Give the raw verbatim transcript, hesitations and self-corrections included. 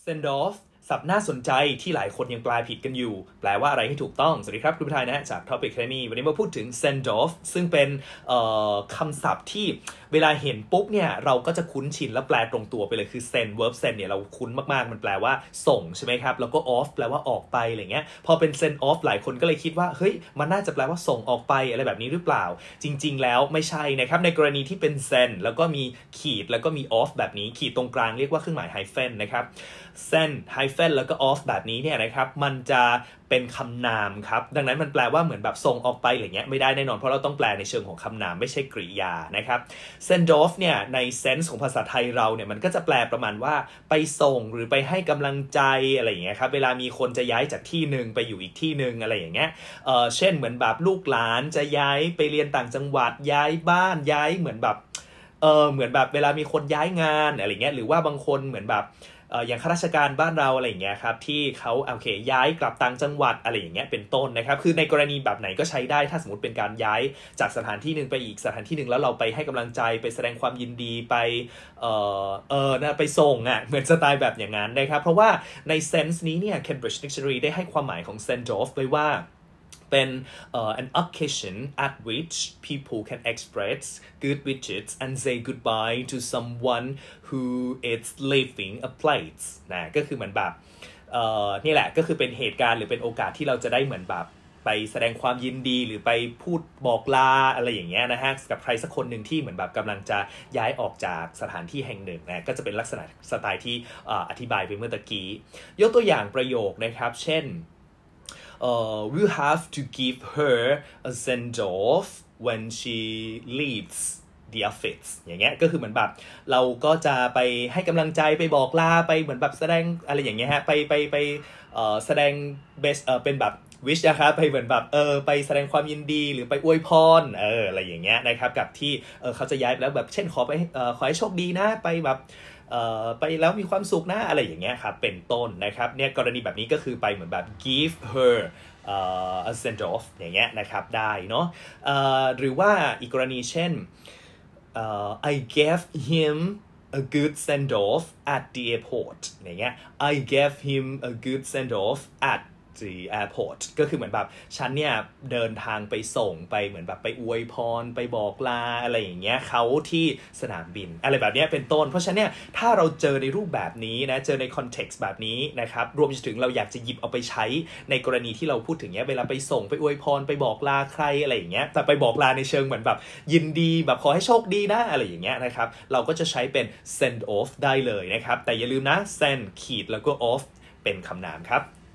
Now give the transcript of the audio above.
send off ศัพท์น่าสนใจที่หลายคนยังแปลผิดกันอยู่แปลว่าอะไรให้ถูกต้องสวัสดีครับคุณผู้ชายนะจาก Topic Academy วันนี้มาพูดถึง send off ซึ่งเป็นคำศัพท์ที่เวลาเห็นปุ๊บเนี่ยเราก็จะคุ้นชินและแปลตรงตัวไปเลยคือ send verb send เนี่ยเราคุ้นมากๆมันแปลว่าส่งใช่ไหมครับแล้วก็ off แปลว่าออกไปอะไรเงี้ยพอเป็น send off หลายคนก็เลยคิดว่าเฮ้ยมันน่าจะแปลว่าส่งออกไปอะไรแบบนี้หรือเปล่าจริงๆแล้วไม่ใช่นะครับในกรณีที่เป็น send แล้วก็มีขีดแล้วก็มี off แบบนี้ขีดตรงกลางเรียกว่าเครื่องหมาย hyphen นะครับ send hyphen แล้วก็ off แบบนี้เนี่ยนะครับมันจะเป็นคำนามครับดังนั้นมันแปลว่าเหมือนแบบส่งออกไปอะไรเงี้ยไม่ได้แน่นอนเพราะเราต้องแปลในเชิงของคำนามไม่ใช่กริยานะครับ send off เนี่ยในเซนส์ของภาษาไทยเราเนี่ยมันก็จะแปลประมาณว่าไปส่งหรือไปให้กำลังใจอะไรอย่างเงี้ยครับเวลามีคนจะย้ายจากที่หนึ่งไปอยู่อีกที่หนึ่งอะไรอย่างเงี้ยเอ่อเช่นเหมือนแบบลูกหลานจะย้ายไปเรียนต่างจังหวัดย้ายบ้านย้ายเหมือนแบบเออเหมือนแบบเวลามีคนย้ายงานอะไรเงี้ยหรือว่าบางคนเหมือนแบบเอ่ออย่างข้าราชการบ้านเราอะไรอย่างเงี้ยครับที่เขาโอเคย้ายกลับต่างจังหวัดอะไรอย่างเงี้ยเป็นต้นนะครับคือในกรณีแบบไหนก็ใช้ได้ถ้าสมมติเป็นการย้ายจากสถานที่นึงไปอีกสถานที่นึงแล้วเราไปให้กำลังใจไปแสดงความยินดีไปเอ่อเออนะไปส่งอ่ะเหมือนสไตล์แบบอย่างนั้นนะครับเพราะว่าในเซนส์นี้เนี่ย Cambridge Dictionary ได้ให้ความหมายของ send off ไว้ว่าเป็น uh, an occasion at which people can express good wishes and say goodbye to someone who is leaving a place นะก็คือเหมือนแบบเอ่อนี่แหละก็คือเป็นเหตุการณ์หรือเป็นโอกาสที่เราจะได้เหมือนแบบไปแสดงความยินดีหรือไปพูดบอกลาอะไรอย่างเงี้ยนะฮะกับใครสักคนหนึ่งที่เหมือนแบบกำลังจะย้ายออกจากสถานที่แห่งหนึ่งนะก็จะเป็นลักษณะสไตล์ที่อธิบายไปเมื่อตะกี้ยกตัวอย่างประโยคนะครับเช่นUh, we'll have to give her a send off when she leaves the office อย่างเงี้ยก็คือเหมือนแบบเราก็จะไปให้กำลังใจไปบอกลาไปเหมือนแบบแสดงอะไรอย่างเงี้ยฮะไปไปไปเอ่อแสดง best เอ่อเป็นแบบ wish นะครับไปเหมือนแบบเออไปแสดงความยินดีหรือไปอวยพรเอออะไรอย่างเงี้ยนะครับกับที่เออเขาจะย้ายไปแล้วแบบเช่นขอไปเอ่อขอให้โชคดีนะไปแบบเอ่อไปแล้วมีความสุขนะอะไรอย่างเงี้ยครับเป็นต้นนะครับเนี่ยกรณีแบบนี้ก็คือไปเหมือนแบบ give herเอ่อ a send off อย่างเงี้ยนะครับได้เนาะเอ่อหรือว่าอีกกรณีเช่นเอ่อ I gave him a good send off at the airport อย่างเงี้ย I gave him a good send off at the airport ก็คือเหมือนแบบฉันเนี่ยเดินทางไปส่งไปเหมือนแบบไปอวยพรไปบอกลาอะไรอย่างเงี้ยเขาที่สนามบินอะไรแบบนี้เป็นต้นเพราะฉะนั้นเนี่ยถ้าเราเจอในรูปแบบนี้นะเจอในคอนเท็กซ์แบบนี้นะครับรวมถึงเราอยากจะหยิบเอาไปใช้ในกรณีที่เราพูดถึงเนี้ยเวลาไปส่งไปอวยพรไปบอกลาใครอะไรอย่างเงี้ยแต่ไปบอกลาในเชิงเหมือนแบบยินดีแบบขอให้โชคดีนะอะไรอย่างเงี้ยนะครับเราก็จะใช้เป็น send off ได้เลยนะครับแต่อย่าลืมนะ send ขีดแล้วก็ off เป็นคำนามครับ